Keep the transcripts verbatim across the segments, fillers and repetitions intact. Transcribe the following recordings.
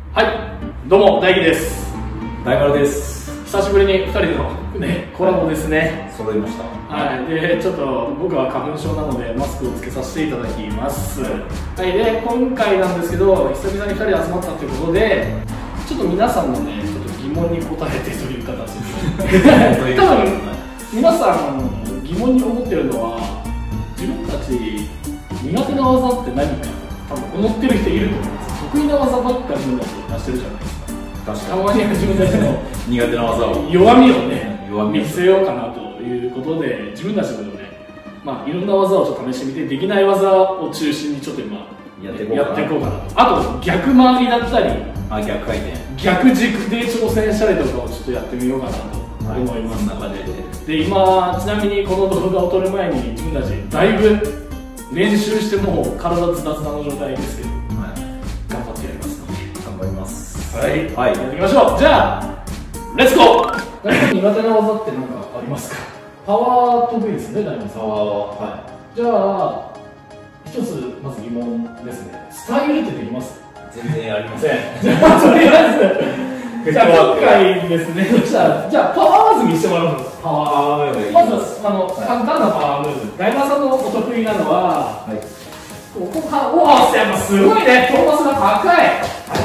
はい、どうも大輝です。 大丸です。 久しぶりにふたりの、ね、コラボですね。 揃いました。 はい、でちょっと僕は花粉症なのでマスクをつけさせていただきます。はい、で今回なんですけど、久々にふたり集まったということで、ちょっと皆さんのねちょっと疑問に答えてという形で多分皆さん疑問に思ってるのは、自分たち苦手な技って何か多分思ってる人いると思うんです。得意な技ばっかり自分たち出してるじゃないですか。 確かたまには自分たちの苦手な技を弱みをね弱みを見せようかなということで、自分たちでもね、まあ、いろんな技をちょっと試してみて、できない技を中心にちょっと今やっていこうかなやっていこうかなと。あと逆回りだったりあ逆回転逆軸で挑戦したりとかをちょっとやってみようかなと思います。 そんな感じでで今ちなみにこの動画を撮る前に自分たちだいぶ練習してもう体ズタズタの状態ですけど、はい、頑張ってやりますので頑張ります。 はい、 はい、 やっていきましょう。じゃあレッツゴー。何か苦手な技って何かありますか？パワー得意ですね、大門さん。 パワーは、はい。 じゃあ一つまず疑問ですね。スタイルってできます？ 全然ありません。 じゃあとりあえずじゃあ今回ですね、じゃあじゃあパワームーブ見せてもらうの。パワームーブ。まずあの、はい、簡単なパワームーブ。大門さんのお得意なのは、はい、ここか、おお、やっぱすごいね。トーマスが高い。はい、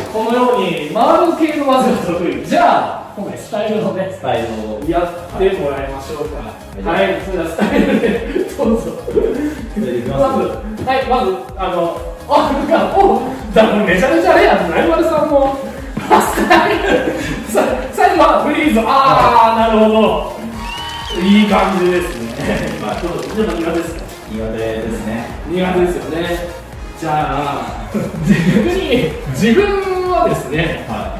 このように回る系の技が得意。じゃあ今回スタイルのね、 スタイルをやってもらいましょうか。はい、はい、それではスタイルでどうぞ。まず、はい、まずあの、あ、なんか、お、だからめちゃめちゃレア。大丸さんもスタイル。最後はフリーズ。ああ、なるほど。いい感じですね。 はい、 ちょっと苦手ですか？ 苦手ですね。 苦手ですよね。じゃあ逆に自分はですね、はい、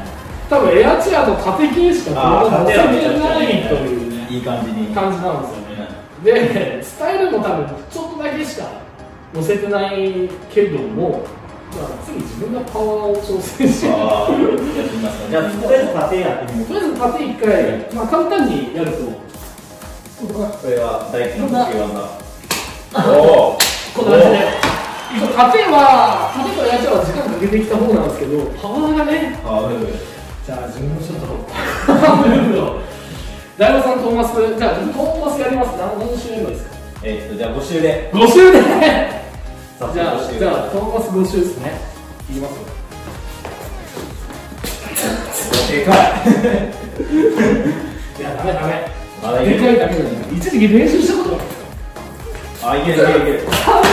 多分エアチェアの縦系しか乗せてないというね、 いい感じに感じなんですよね。でスタイルも多分ちょっとだけしか乗せてないけども、じゃあ次自分がパワーを挑戦してやってみますか。 じゃあとりあえず縦やってみます。 とりあえず縦いっかい、まあ簡単にやると、 これは大輝の得意技。 おお、こんな感じで。縦は、縦とエアチェアは時間かけてきた方なんですけど、パワーがね、 パワームーブ。 じゃあ自分もちょっとパワームーブを。大門さんトーマス、じゃあトーマスやります。何周やればいいですか？ えっとじゃあご周で。 ご周で。 じゃあじゃあトーマスご周ですね。いきますよ。でかい。いやダメダメ。でかいだけだね。一時期練習したことあ、いけるいけるいける。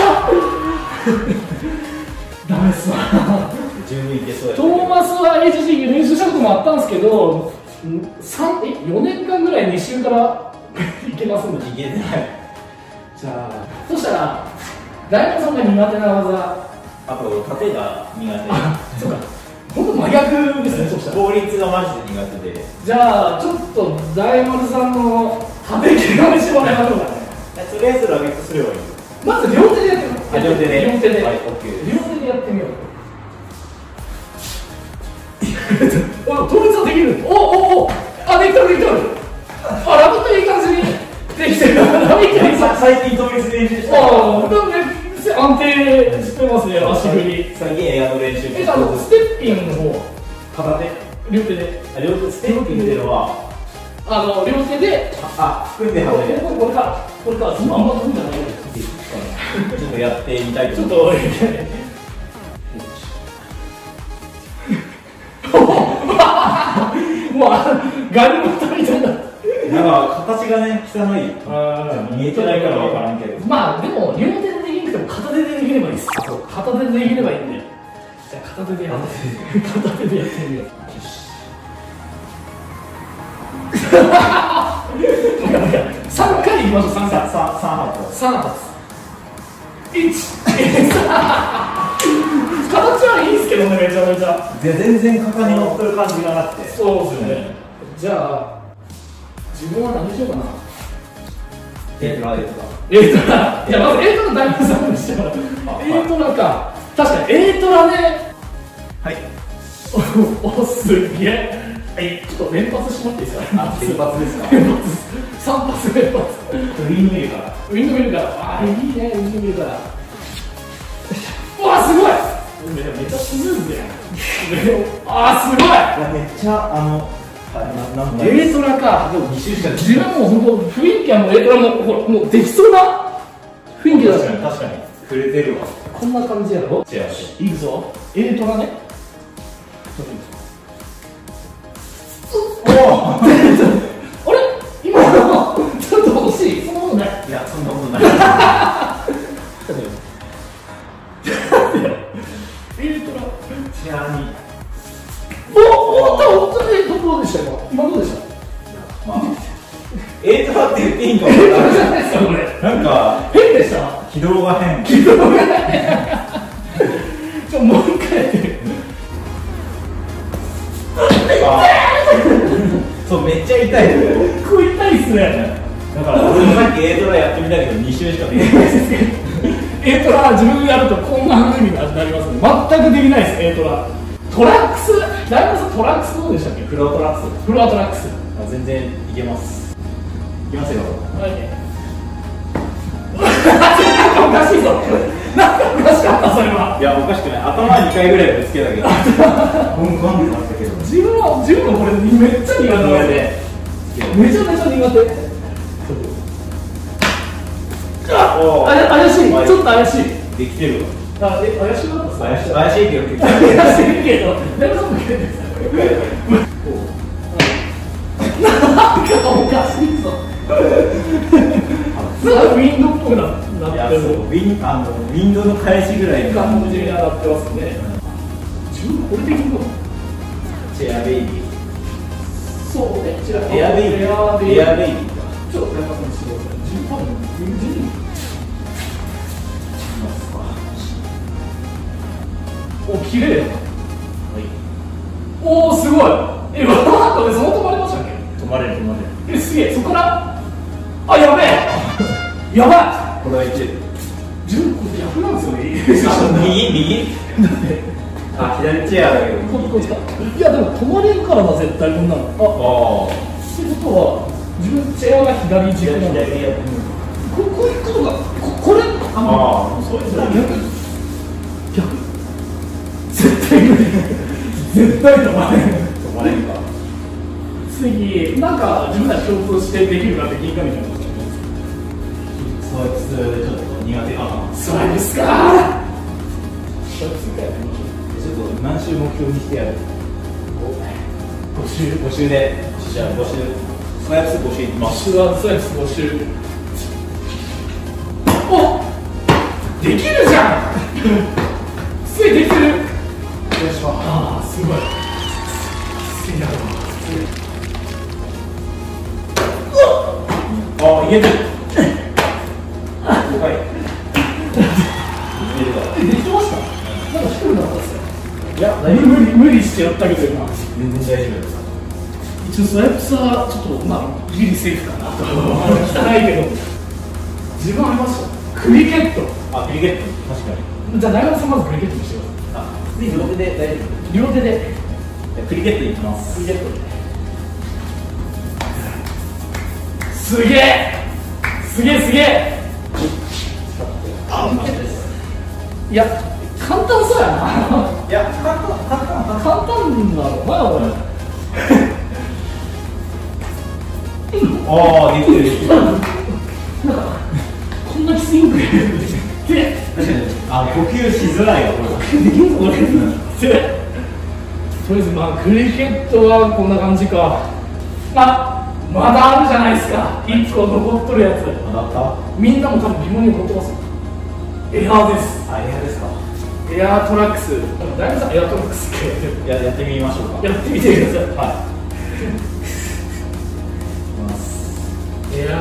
ダメっすわ。 十分いけそうや。 トーマスは一時期練習したこともあったんですけど、さんえよねんかんぐらいに周からいけますんで。 いけない。 じゃあそしたら大門さんが苦手な技。 あと縦が苦手。 そうか。本当真逆ですね。そしたら効率がマジで苦手で。 じゃあちょっと大丸さんの縦系がしてもらいましょうかね。 とりあえずラゲットすればいい。 まず両手でやってみよう。 両手で。 両手で。 はい、オッケー。 両手でやってみよう。お、倒立はできる。おおお、あ、できたできた。あ、ラブットいい感じにできてる。 最近倒立練習した。 ああ、多分ね、安定してますね、足振り。 最近エアの練習。 え、あのステッピンの方、 片手。 両手で。 あ、両手ステッピンっていうのは、 あの両手で、 あ、組んではめる。 これか、これか、そのまま飛んじゃない。 ちょっとやってみたいとちょっ思いと。もうガリバタみたいな。 なんか形がね汚い。ああ、見えてないから分からんけど。 まあでも両手でできなくても片手でできればいいです。片手でできればいいんで。じゃあ片手でやって片手でやってみよう。さんかいいきましょう。さんかい。 さん発。 さん発。いち。形はいいですけどね、めちゃめちゃ。 全然肩に乗ってる感じがなくて。 そうですよね。じゃあ自分は何しようかな。 エイトラエイトラ。 エイトラ。いや、まずエイトラ大工さんにしてもらう。エイトラか。確かにエイトラね。はい。お、すげえ。はい、ちょっと連発してもらっていいですか。 あ、連発ですか。 連発。さん発連発。 ウィンドミルから。 ウィンドミルから。ああ、いいね、ウィンドミルから。うわ、すごい。 めっちゃスムーズであーすごい。 めっちゃあの軽トラか。でもに周しか自分も本当雰囲気はもう軽トラもほらもうできそうな雰囲気だし、 確かに触れてるわ。 こんな感じやろ。 違ういくぞ。軽トラね。 おおあれ今のちょっと惜しい。そんなことない。 いやそんなことない。 軽トラちなみにおおっと本当にどうでした今今どうでした。 まあ軽トラって言っていいんかも軽トラじゃないですかこれ。 なんか変でした。 軌道が変。 軌道が変。ちょもう一回やってる。 そうめっちゃ痛い。 これ痛いっすね。 だから俺もさっき軽トラやってみたけどに周しかできない。 軽トラ自分でやるとこんな風になりますね。全くできないです軽トラ。トラックス、大山さんトラックスどうでしたっけ。 フロートラックス。 フロアトラックス。 あ全然いけます。いきますよ。 はい。おかしいぞ。なんかおかしかったそれは。 いやおかしくない。頭にかいぐらいぶつけたけど。コンコンってなったけど。 自分は自分もこれめっちゃ苦手なんで。めちゃめちゃ苦手。あ、あや怪しい。ちょっと怪しい。 できてるわ。 あ、え、怪しいな。 怪しい怪しいけど結構。 怪しいけど。大丈夫ですか。なんかおかしいぞ。すごいウィンドっぽくなってる。 ウィンあのウィンドの返しぐらいの感じになってますね。自分これできるの？ チェアベイビー。 そうね。 エアベイビー。エアベイビー。 ちょっとやっぱその仕事。自分多分全然。お、綺麗。はい。おお、すごい。え、わーっとね、その止まりましたっけ？ 止まれる止まれる。 え、すげえ、そこから。あ、やべえ。やばい。 これはいける。 自分これ逆なんですよね。 右右。あ、左チェアだけど。 ここいやでも止まれるからな絶対こんなの。あ、 ああ。 ってことは自分チェアが左軸なんで。ここういうことがここれあああ、そうですね。 逆逆。絶対無理。絶対止まれん。 止まれるか。 次なんか自分たち共通してできるかできんかみたいな。 そいつちょっと苦手かな。 そうですか。ちょっと何周目標にしてやる。 ご周ご周で。じゃあご周。スワイプスご周いきます。 スワイプスご周。お、できるじゃん。すごいできてる。よいしょ。ああ、すごい。すげえな。 あ、いけてる。はい。 できてました。なんか低くなったんですよ。 いや、 無理無理してやったけど今。 全然大丈夫です。 一応スワイプスはちょっとまあギリセーフかなと。汚いけど。自分ありました。クリケット。 あ、クリケット。確かに。 じゃあ大学さんまずクリケットにしてください。 あ、次両手で大丈夫。 両手で。 クリケットいきます。 クリケット。すげえ。すげえすげえ。あ、いや、簡単そうやな。 いや、簡単、簡単、 簡単だろうな、これ。 ああ、できるできる。 なんか、こんなきついんくれる。で、 あ、呼吸しづらいわ、これ。 できんのこれ。とりあえず、まあ、クリケットはこんな感じか。あ、まだあるじゃないですか。一個残っとるやつ。 まだあった？ みんなも多分疑問に残ってますよ。エアーです。 あ、エアですか。 エアートラックス。大丈夫さん、エアートラックスってやってる。 や、やってみましょうか。 やってみてください。 はい。 いや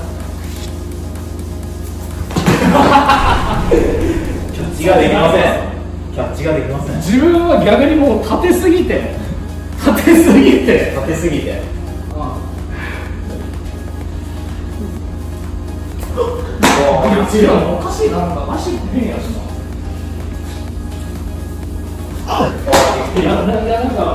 キャッチができません。キャッチができません。 自分は逆にもう立てすぎて立てすぎて立てすぎて。 違うおかしいな、なんか足変やしな。いや、な、なんか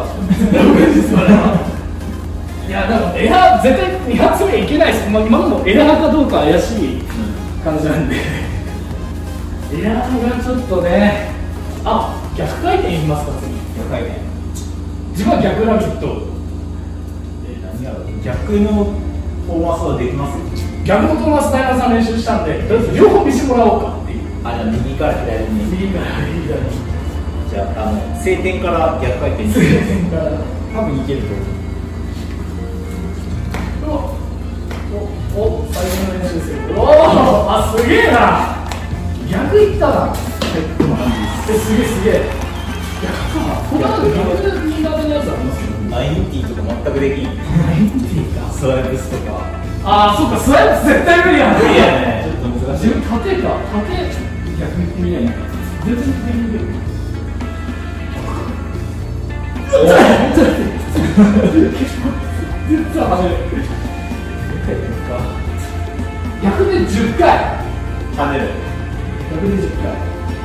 いや、なんかエア絶対に発目いけないです。まあ、今のもエアかどうか怪しい感じなんでエアがちょっとね。あ、 逆回転いきますか、次。 逆回転。 自分は逆ラビット。 えー、何やろう。逆のフォーマースはできます？ 逆のトーマス・タイラーさん練習したんで、とりあえず両方見せてもらおうかっていう。 あ、じゃあ右から左に。 右から左に。 じゃあ、あの晴天から逆回転に。 晴天から多分いけると思う。 おお、最初の練習する。おお、あ、すげえな。逆いったな。え、すげえすげえ。逆か。他の逆苦手なやつありますけど。 ナインティーとか全くできん。 ナインティーか。 スワイプスとか。 ああ、そうか、スワイプ絶対無理やん。 無理やね。ちょっと難しい。 自分縦か、縦逆行ってみないな。全然できる。おお。実は初めて。逆でじゅっかい。 跳ねる。 逆でじゅっかい。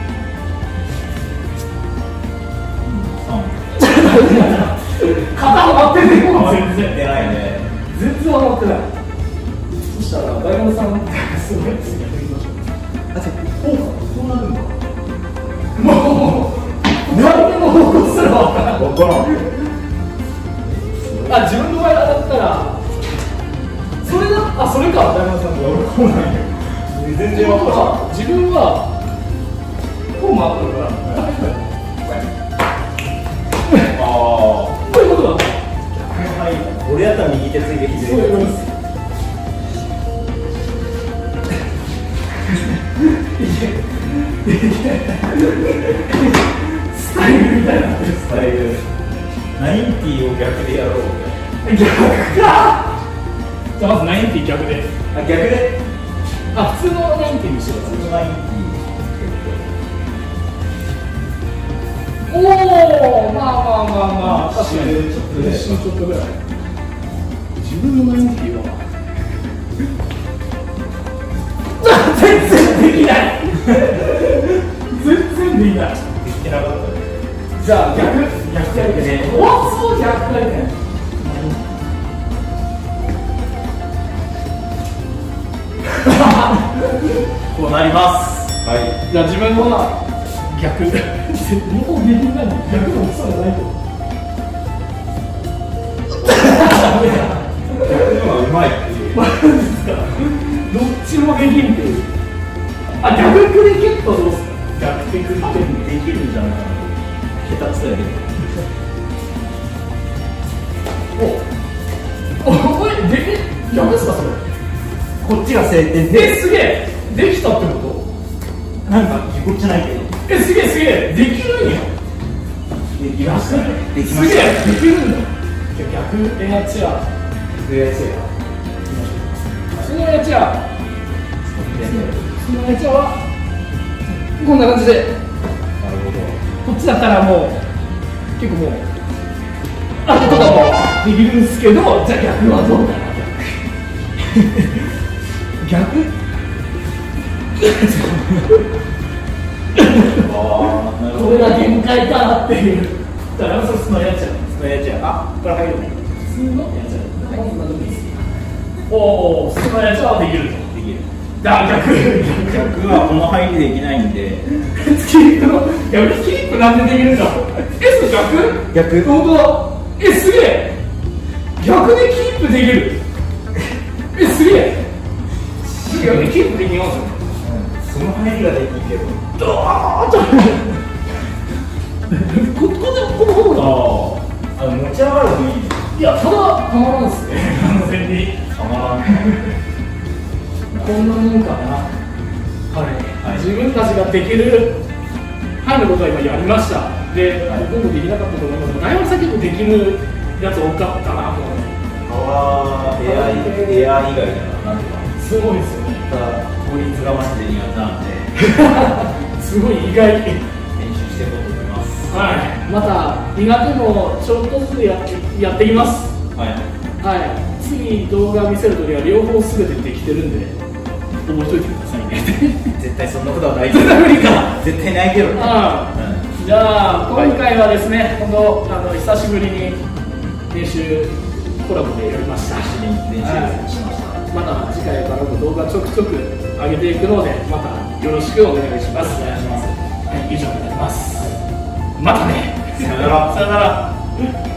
肩はまってんねん、全然。 出ないね。 全然はまってない。そしたら、大門さん、すごいですね。あ、じゃあ、こうか、こうなるんだ。もう、何でも方向すらわからん。 わからん。 あ、自分の場合だったら、それだ、あ、それか、大門さんが。俺、こうなんよ。 全然わからん。 自分は、こう回ってるから。 ああ。 こういうことだ。 はい。俺やったら右手ついて左手。 そういうことです。スタイルみたいな。 スタイル。ナインティーを逆でやろう。 逆か。じゃあまずナインティー逆で。 あ、逆で。 あ、普通のナインティーにしてください。 普通のナインティー。 おお、まあまあまあまあ、確かにちょっとぐらい。 一瞬ちょっとぐらい。自分のナインティーは全然できない。全然できない。 できなかったね。 じゃあ逆逆回転。お、そう逆回転。 こうなります。はい。 じゃあ自分は逆。もうできない。逆の大きさがないと。 逆の方がうまいっていう。 マジですか。どっちもできんっていう。あ、逆クリケットどうすか。逆クリケットできるんじゃないかな。下手くそやけど。 おお、これでき逆ですかそれ。 こっちが晴天え、 で、 すげえ。できたってこと。 なんかぎこっちないけど。 え、すげえすげえ。できるんや。 できましたね。できますげした。 え、できるんだ。じゃあ逆エアチェア。 逆やつや。 普通のエアチェア。普通のエアチェアはこんな感じで。 なるほど。 こっちだったらもう結構もうあととかもできるんですけど、じゃあ逆はどうかな。逆ああ、なるほど。 これが限界かなっていう。だからそれ普通のエアチェア。 普通のやつや。あ、これ入るね。 普通のエアチェア。おお、普通のエアチェアはできると。 できる。 だ逆逆はこの入りできないんで。 キープの逆キープなんでできるんだ。え、それ逆？ 逆。 本当だ。え、すげえ。逆でキープできる。え、すげえ。逆でキープできますよ。 その入りができるけど。 ドーッと。ここでこの方が。 ああ、持ち上がるのいいね。 いや、ただたまらんっすね。完全に。 たまらん。 こんなもんかな。はい。 はい、 自分たちができる範囲のことは今やりました。で、はい、僕もできなかったと思いますけど、大学さん結構できるやつ多かったなと思って。 ああ、エアー、エアー以外ならなんとか。 すごいですよね。 ただ効率がマジで苦手なんですごい意外。 練習していこうと思います。 はい。また苦手もちょっとずつやってやっていきます。 はい。 はい。次動画見せるときは両方すべてできてるんで覚えといてくださいね。 絶対そんなことはないけど。無理か。絶対ないけどね。 ああ、うん、じゃあ今回はですね、本当あの久しぶりに練習コラボでやりました。 練習しました。 また次回からも動画ちょくちょく上げていくので、またよろしくお願いします。お願いします。はい、以上になります。 またね。 さよなら。 さよなら。